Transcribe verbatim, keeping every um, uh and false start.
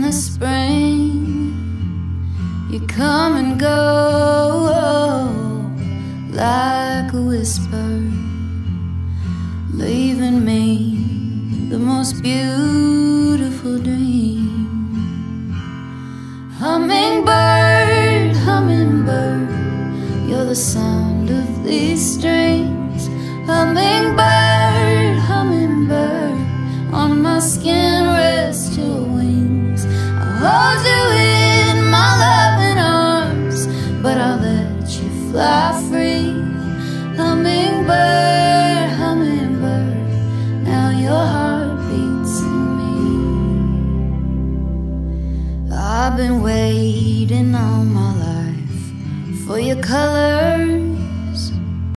the spring, you come and go like a whisper, leaving me the most beautiful dream. Hummingbird, hummingbird, you're the sound of these strings. Hummingbird,